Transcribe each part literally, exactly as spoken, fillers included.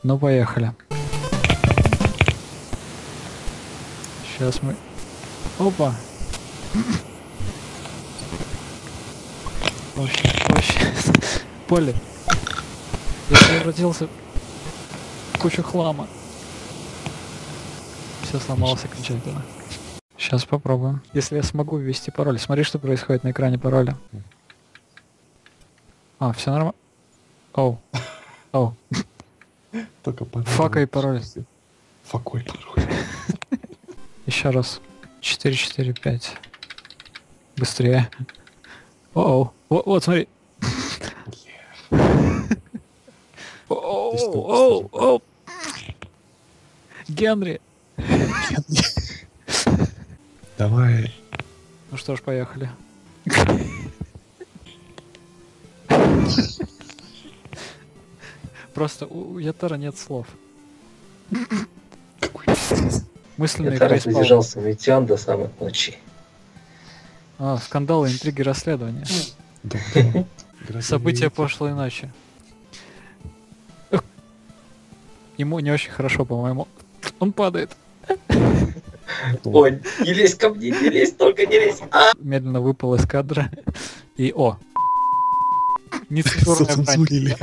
Ну, поехали. Сейчас мы... Опа! Вообще, вообще... Поле. Я превратился в кучу хлама. Все сломалось окончательно. Сейчас попробуем. Если я смогу ввести пароль. Смотри, что происходит на экране пароля. А, все нормально. Оу. Оу. Только пароль. Факай пароль. Факой пароль. Еще раз. четыре четыре пять. Быстрее. Оу. Вот, вот, смотри. Оу, оу, оу. Генри. Давай. Ну что ж, поехали. Просто у Ятара нет слов. Какой Мысленный Ятара фейспалм. задержался в Метеон до самой ночи. А, скандалы, интриги, расследования. События прошлой ночи. Ему не очень хорошо, по-моему. Он падает. Ой, не лезь ко мне, не лезь, только не лезь. А! Медленно выпал из кадра. И о! Нецензурная Зацензурили.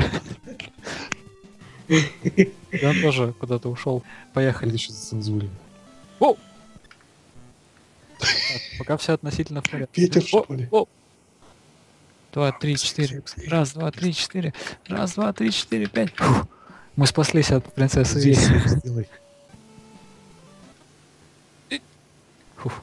И он тоже куда-то ушел. Поехали. Это еще зацензурили. О! Так, пока все относительно в порядке. Ветер, О, что ли? о. Два, три, четыре. Раз, два, три, четыре. Раз, два, три, четыре, пять. Фух. Мы спаслись от принцессы Ви. Здесь сейф сделай. Фух.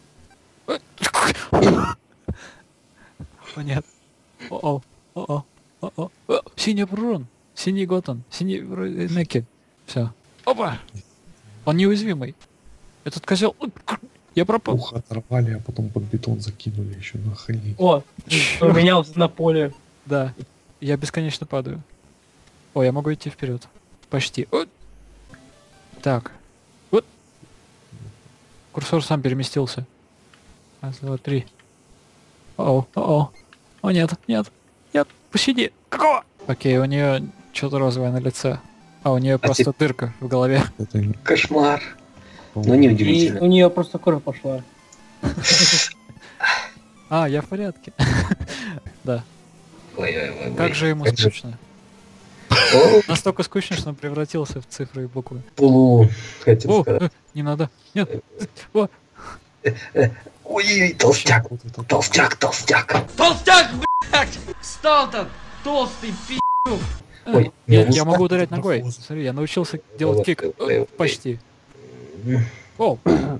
О нет. О-о. О-о. О-о. О, синий Брун. Синий Готан. Синий Неки. Все. Опа! Он неуязвимый. Этот козел. Я пропал. Ухо оторвали, а потом под бетон закинули еще на охренеть. О, поменялся на поле. Да. Я бесконечно падаю. О, я могу идти вперед. Почти. О! Так. Вот. Курсор сам переместился. Раз, два, три. О, о, о. О, нет, нет. Нет, пощади. Какого? Окей, у нее что-то розовое на лице. А у нее просто те- дырка в голове. Это не- Кошмар. Но по-моему, не И удивительно. у нее просто кровь пошла. А, я в порядке. Да. Ой-ой-ой. Как же ему Как же- скучно. О, Настолько скучно, что он превратился в цифры и буквы. Пулу, хотел О, сказать. э, не надо. Нет. О, Ой, толстяк, вот это- толстяк, толстяк. Толстяк, блядь! Встал-то толстый пи***. э, Ой, я, не я могу ударять устал. ногой. Смотри, я научился делать кик. Ой, ой, Э, ой. Почти. О,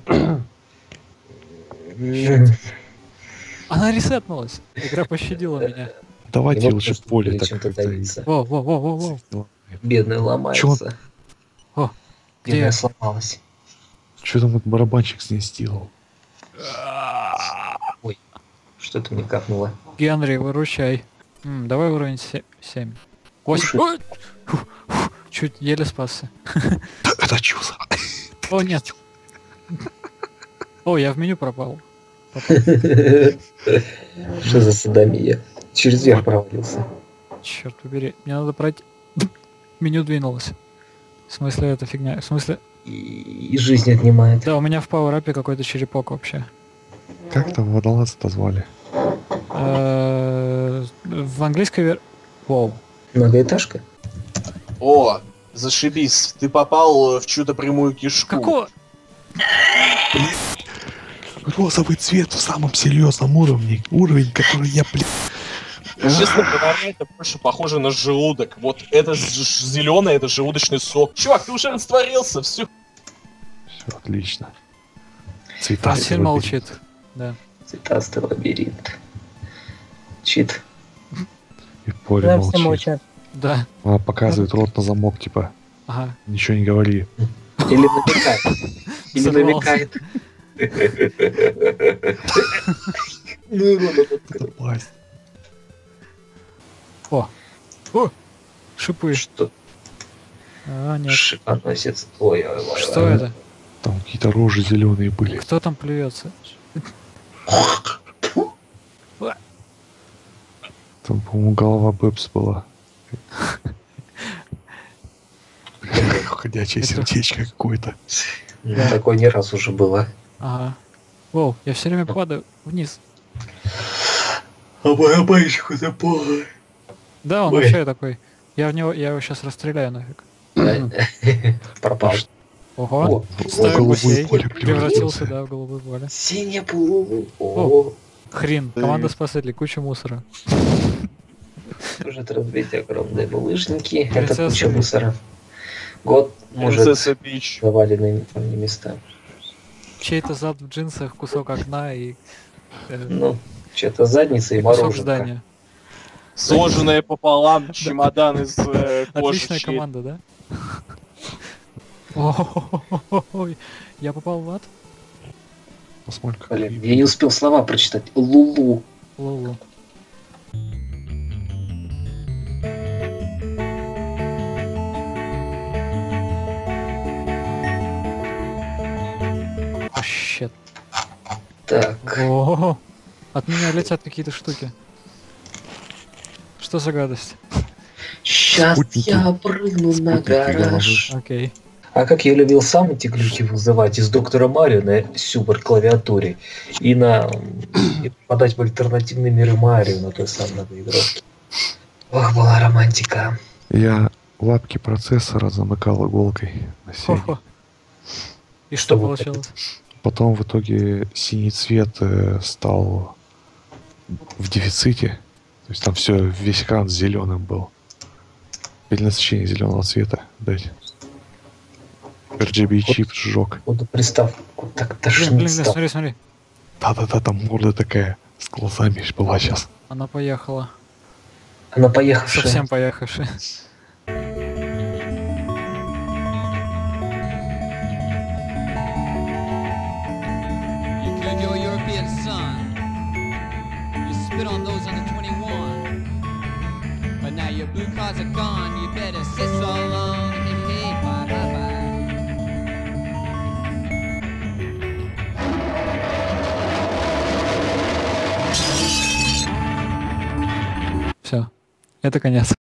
М, она ресетнулась. Игра пощадила меня. Давайте Его лучше в просто поле были так чем-то как-то. давиться. Во, во, во, во, во. Ну, Бедная ломается. О, Бедная где? сломалась. что там этот барабанщик с ней сделал? Что-то мне капнуло. Генри, выручай. М, давай уровень семь. восемь. Слушай. Ой! Фу, фу, чуть еле спасся. Это чудо. О, нет. О, я в меню пропал. Попал. Что за садомия? Через верх провалился. Черт побери, мне надо пройти. Меню двинулось. В смысле, это фигня? В смысле? И, и жизнь отнимает. Да, у меня в пауэрапе какой-то черепок вообще. Как там водолаза-то звали? Э, В английской вер... Воу. Многоэтажка? О, зашибись, ты попал в чью-то прямую кишку. Какого? Розовый цвет в самом серьезном уровне. Уровень, который я, блин... Честно говоря, это больше похоже на желудок. Вот это зеленое, это желудочный сок. Чувак, ты уже растворился, все. Все отлично. Цвета. Василь молчит. Да. Цветастый лабиринт. Чит. И поле Да, все молчит. молчат. Да. Она показывает рот на замок, типа, Ага. ничего не говори. Или намекает. Или Сорвался. намекает. Ну и ладно. Это пасть. О. О. Шипы. Что? А, нет. Шипоносец. Ой, ой, ой. Что это? Там какие-то рожи зеленые были. Кто там плюется? Там, по-моему, голова Бэбс была. Ходячее Это- сердечко какое-то. Ну, Да. такое не раз уже было. Ага. Воу, я все время падаю вниз. А моя мальчика запала. Да, он Ой. вообще такой. Я в него, я его сейчас расстреляю нафиг. Пропал. Ого, О, ставим голубое гусей. поле Превратился, превратился. да, в голубое поле. Синяя пулу. О, Хрен, команда спасателей, куча мусора. может разбить огромные булыжники. Это Принцесса куча Бич. мусора. Год может Принцесса Пич. заваленные там места. Чей-то зад в джинсах, кусок окна и э, Ну, что-то задница и кусок мороженка. здания. Сложенная пополам, чемодан из э, кожи. Отличная чьей- команда, да? Ой, я попал в ад? Посмотрим, как Блин, я не успел слова прочитать. Лулу. Лоло. О, щет. Так. О, от меня летят какие-то штуки. Что за гадость? Сейчас Спутники. я прыгну на Спутники головы. гараж. Окей. А как я любил сам эти глюки вызывать из доктора Марио на супер клавиатуре и на и попадать в альтернативные миры Марио на той самой игрушке. Ох, была романтика. Я лапки процессора замыкал иголкой на Сеге. Хо-хо. И что Что вот получилось? Потом в итоге синий цвет э, стал в дефиците. То есть там все, весь экран зеленым был. Перенасыщение зеленого цвета дать. эр джи би чип сжег. Буду приставку так Блин, тошнить блин, блин, стал. смотри, смотри. Да-да-да, там морда такая с глазами ж была сейчас. Она поехала. Она поехавшая. Совсем поехавшая. You killed your European son. You spit on those under twenty-one. But now your blue cards are gone. You better sit so long. Hey, hey, bye, bye, bye. Все. Это конец.